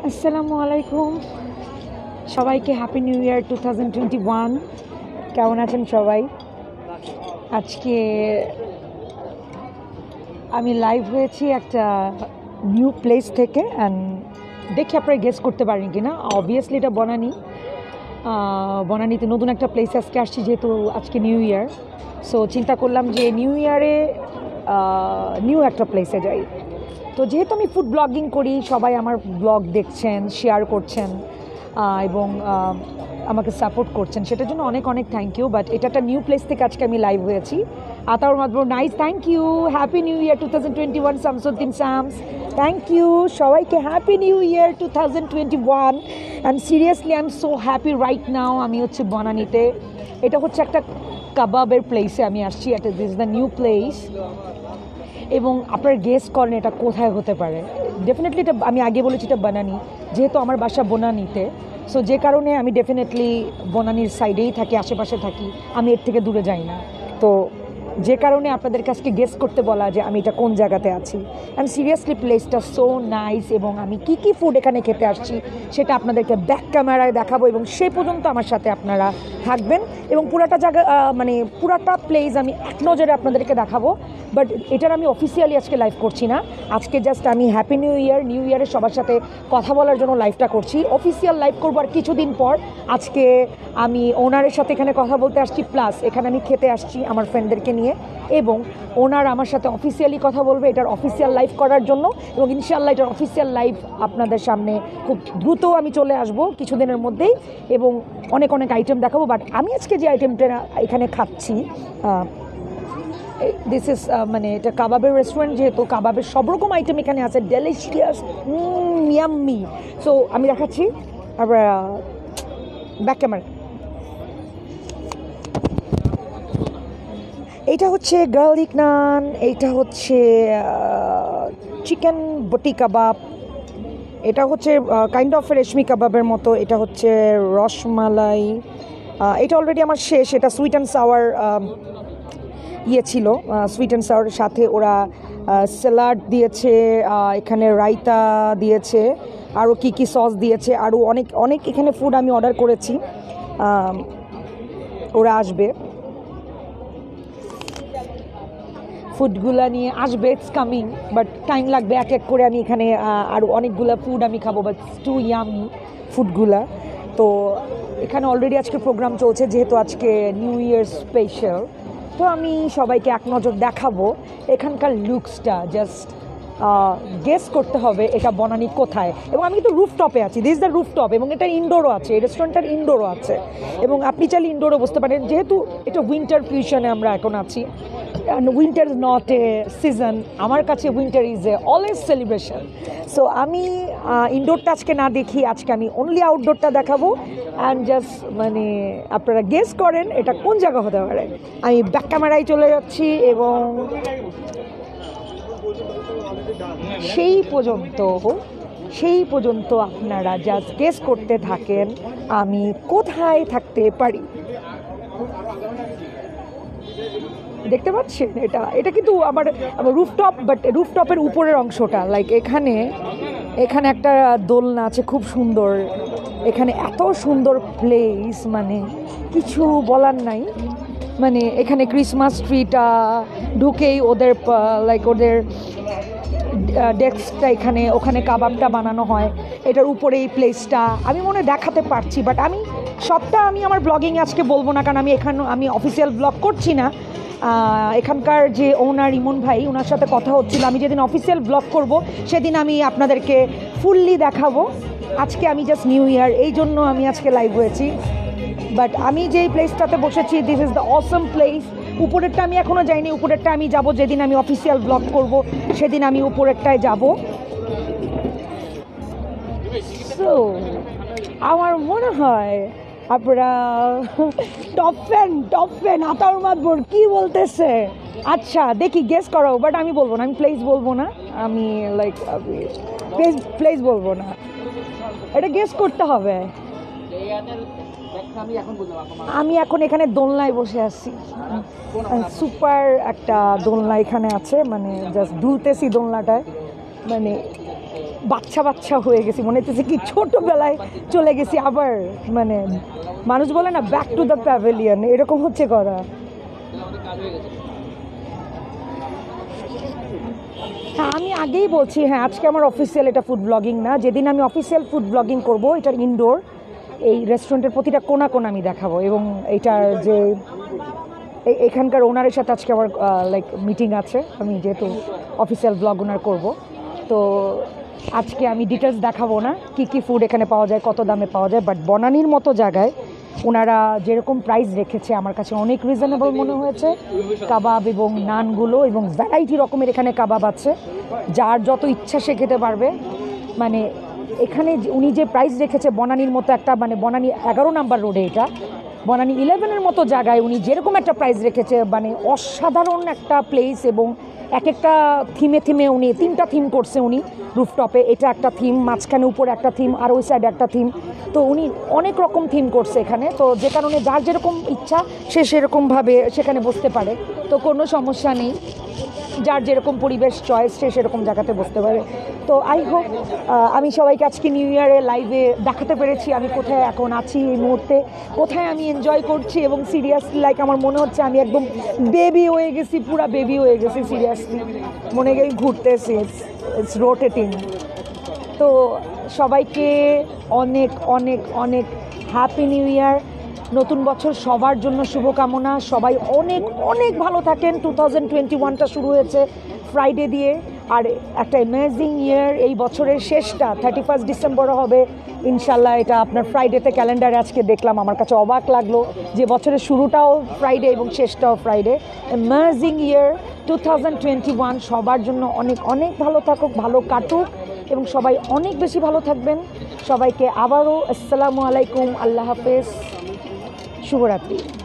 আসসালামু আলাইকুম সবাইকে হ্যাপি নিউ ইয়ার 2021 কেমন আছেন সবাই? আজকে আমি লাইভ হয়েছি একটা নিউ প্লেস থেকে অ্যান্ড দেখি আপনারা গেস করতে পারেন কি না। অবভিয়াসলি এটা বনানীতে নতুন একটা প্লেস আজকে আসছি, যেহেতু আজকে নিউ ইয়ার। সো চিন্তা করলাম যে নিউ ইয়ারে নিউ একটা প্লেসে যাই। তো যেহেতু আমি ফুড ব্লগিং করি, সবাই আমার ব্লগ দেখছেন, শেয়ার করছেন এবং আমাকে সাপোর্ট করছেন, সেটার জন্য অনেক অনেক থ্যাংক ইউ। বাট এটা একটা নিউ প্লেস থেকে আজকে আমি লাইভ হয়েছি। Ataur Madbor nice, thank you. Happy new year 2021 Shamsuddin Shams, thank you সবাইকে। Happy new year 2021 and seriously I am so happy right now. আমি হচ্ছে বনানীতে, এটা হচ্ছে একটা কাবাবের প্লেসে আমি আসছি। This is the new place এবং আপনার গেস করেন এটা কোথায় হতে পারে। ডেফিনেটলি এটা আমি আগে বলেছি এটা বনানী, যেহেতু আমার বাসা বনানীতে। সো যে কারণে আমি ডেফিনেটলি বনানীর সাইডেই থাকি, আশেপাশে থাকি, আমি এর থেকে দূরে যাই না। তো যে কারণে আপনাদের কাছকে গেস করতে বলা যে আমি এটা কোন জায়গাতে আছি। অ্যান্ড সিরিয়াসলি প্লেসটা সো নাইস এবং আমি কি কি ফুড এখানে খেতে আসছি সেটা আপনাদেরকে ব্যাক ক্যামেরায় দেখাবো এবং সেই পর্যন্ত আমার সাথে আপনারা থাকবেন এবং পুরাটা জায়গা পুরাটা প্লেস আমি এক নজরে আপনাদেরকে দেখাবো। বাট এটার আমি অফিসিয়ালি আজকে লাইভ করছি না, আজকে জাস্ট আমি হ্যাপি নিউ ইয়ারে সবার সাথে কথা বলার জন্য লাইভটা করছি। অফিসিয়াল লাইভ করবো আর কিছুদিন পর। আজকে আমি ওনারের সাথে এখানে কথা বলতে আসছি, প্লাস এখানে আমি খেতে আসছি আমার ফ্রেন্ডদেরকে নিয়ে এবং ওনার আমার সাথে অফিসিয়ালি কথা বলবে এটার অফিসিয়াল লাইভ করার জন্য। এবং ইনশাআল্লাহ এটার অফিসিয়াল লাইভ আপনাদের সামনে খুব দ্রুত আমি চলে আসব কিছুদিনের মধ্যেই এবং অনেক অনেক আইটেম দেখাবো। বাট আমি আজকে যে আইটেমটা এখানে খাচ্ছি, দিস ইজ মানে এটা কাবাবের রেস্টুরেন্ট, যেহেতু কাবাবের সব রকম আইটেম এখানে আছে, ডেলিশিয়াস, ইয়াম্মি। সো আমি দেখাচ্ছি আবার ব্যাক ক্যামেরা। এইটা হচ্ছে গার্লিক নান, এইটা হচ্ছে চিকেন বটি কাবাব, এটা হচ্ছে কাইন্ড অফ রেশমি কাবাবের মতো, এটা হচ্ছে রসমালাই। এটা অলরেডি আমার শেষ। এটা সুইট অ্যান্ড সাওয়ার ছিল, সুইট অ্যান্ড সাওয়ার সাথে ওরা স্যালাড দিয়েছে, এখানে রায়তা দিয়েছে, আরও কী কী সস দিয়েছে, আরও অনেক অনেক এখানে ফুড আমি অর্ডার করেছি। ওরা আসবে, ফুডগুলা নিয়ে আসবে, ইটস কামিং, বাট টাইম লাগবে। এক এক করে আমি এখানে আরও অনেকগুলো ফুড আমি খাবো, বাট টু ইয়ামি ফুডগুলা। তো এখানে অলরেডি আজকে প্রোগ্রাম চলছে, যেহেতু আজকে নিউ ইয়ার স্পেশাল। তো আমি সবাইকে এক নজর দেখাবো এখানকার লুকসটা। জাস্ট গেস করতে হবে এটা বনানী কোথায়। এবং আমি কিন্তু রুফটপে আছি, দিস ইজ দ্য রুফটপ, এবং এটা ইনডোরও আছে, এই রেস্টুরেন্টটার ইনডোরও আছে এবং আপনি চাইলে ইনডোরও বসতে পারেন। যেহেতু এটা উইন্টার ফিউশনে আমরা এখন আছি, winter is not a season, আমার কাছে winter is a always celebration. So আমি ইনডোরটা আজকে না দেখি, আজকে আমি অনলি আউটডোরটা দেখাবো। অ্যান্ড জাস্ট মানে আপনারা গেস করেন এটা কোন জায়গা হতে পারে। আমি ব্যাক ক্যামেরায় চলে যাচ্ছি এবং সেই পর্যন্ত আপনারা জাস্ট গেস করতে থাকেন আমি কোথায় থাকতে পারি। দেখতে পাচ্ছেন এটা কিন্তু আমার রুফটপ, বাট রুফটপের উপরের অংশটা, লাইক এখানে একটা দোলনা আছে খুব সুন্দর। এখানে এত সুন্দর প্লেস, মানে কিছু বলার নাই। মানে এখানে ক্রিসমাস ট্রিটা ঢুকেই ওদের ডেস্কটা এখানে, ওখানে কাবাবটা বানানো হয়, এটার উপরে এই প্লেসটা আমি মনে দেখাতে পারছি, বাট আমি সবটা আমি আমার ব্লগিংয়ে আজকে বলবো না, কারণ আমি অফিসিয়াল ব্লগ করছি না। এখানকার যে ওনার ইমন ভাই, ওনার সাথে কথা হচ্ছিল, আমি যেদিন অফিসিয়াল ব্লগ করব সেদিন আমি আপনাদেরকে ফুললি দেখাবো। আজকে আমি জাস্ট নিউ ইয়ার, এই জন্য আমি আজকে লাইভ হয়েছি। বাট আমি যেই প্লেসটাতে বসেছি, this is the awesome place. উপরেরটা আমি এখনও যাইনি, উপরেরটা আমি যাব যেদিন আমি অফিসিয়াল ব্লগ করব, সেদিন আমি উপরেরটায় যাব। সো আমার মনে হয় আপনারা টপ ফ্যান আতাউর মাদবর কি বলতেছে। আচ্ছা দেখি গেস করো, বাট আমি বলবো না, আমি প্লেস বলবো না, আমি প্লেস বলবো না, এটা গেস করতে হবে। আমি এখন এখানে দোলনায় বসে আছি, সুপার একটা দোলনা এখানে আছে, মানে জাস্ট দুলতেছি দোলনাটায়। মানে বাচ্চা বাচ্চা হয়ে গেছি, মনে হচ্ছে কি ছোটবেলায় চলে গেছি আবার। মানে মানুষ বলে না ব্যাক টু দ্য প্যাভিলিয়ন, এরকম হচ্ছে করা। হ্যাঁ আমি আগেই বলছি, হ্যাঁ আজকে আমার অফিসিয়াল এটা ফুড ব্লগিং না, যেদিন আমি অফিসিয়াল ফুড ব্লগিং করব এটা ইনডোর, এই রেস্টুরেন্টের প্রতিটা কোনা কোনা আমি দেখাবো। এবং এটার যে এখানকার ওনারের সাথে আজকে আমার লাইক মিটিং আছে, আমি যেহেতু অফিসিয়াল ব্লগ ওনার করবো, তো আজকে আমি ডিটেলস দেখাবো না কি কি ফুড এখানে পাওয়া যায়, কত দামে পাওয়া যায়। বাট বনানীর মতো জায়গায় ওনারা যেরকম প্রাইস রেখেছে আমার কাছে অনেক রিজনেবল মনে হয়েছে। কাবাব এবং নানগুলো এবং ভ্যারাইটি রকমের এখানে কাবাব আছে, যার যত ইচ্ছা সে খেতে পারবে। মানে এখানে উনি যে প্রাইস রেখেছে বনানীর মতো একটা, মানে বনানী 11 নাম্বার রোডে, এটা বনানী 11-এর মতো জায়গায় উনি যেরকম একটা প্রাইস রেখেছে, মানে অসাধারণ একটা প্লেস। এবং এক একটা থিমে থিমে উনি 3টা থিম করছে উনি রুফটপে, এটা একটা থিম, মাঝখানে উপরে একটা থিম, আর ওই সাইডে একটা থিম। তো উনি অনেক রকম থিম করছে এখানে, তো যে কারণে যার যেরকম ইচ্ছা সে সেরকমভাবে সেখানে বসতে পারে, তো কোনো সমস্যা নেই। যার যেরকম পরিবেশ চয়েস সে সেরকম জায়গাতে বসতে পারে। তো আই হোপ আমি সবাইকে আজকে নিউ ইয়ারে লাইভে দেখাতে পেরেছি আমি কোথায় এখন আছি এই মুহূর্তে, কোথায় আমি এনজয় করছি। এবং সিরিয়াসলি লাইক আমার মনে হচ্ছে আমি একদম বেবি হয়ে গেছি, পুরা বেবি হয়ে গেছি সিরিয়াসলি, মনে গেই ঘুরতেছি, ইটস রোটেটিং। তো সবাইকে অনেক অনেক অনেক হ্যাপি নিউ ইয়ার, নতুন বছর সবার জন্য শুভকামনা। সবাই অনেক অনেক ভালো থাকেন। 2021টা শুরু হয়েছে ফ্রাইডে দিয়ে, আর একটা অ্যামেজিং ইয়ার। এই বছরের শেষটা 31 ডিসেম্বরও হবে ইনশাল্লাহ। এটা আপনার ফ্রাইডেতে ক্যালেন্ডারে আজকে দেখলাম, আমার কাছে অবাক লাগলো যে বছরের শুরুটাও ফ্রাইডে এবং শেষটাও ফ্রাইডে। অ্যামেজিং ইয়ার 2021 সবার জন্য অনেক অনেক ভালো থাকুক, ভালো কাটুক এবং সবাই অনেক বেশি ভালো থাকবেন। সবাইকে আবারও আসসালামু আলাইকুম, আল্লাহ হাফেজ, শুভরাত্রি।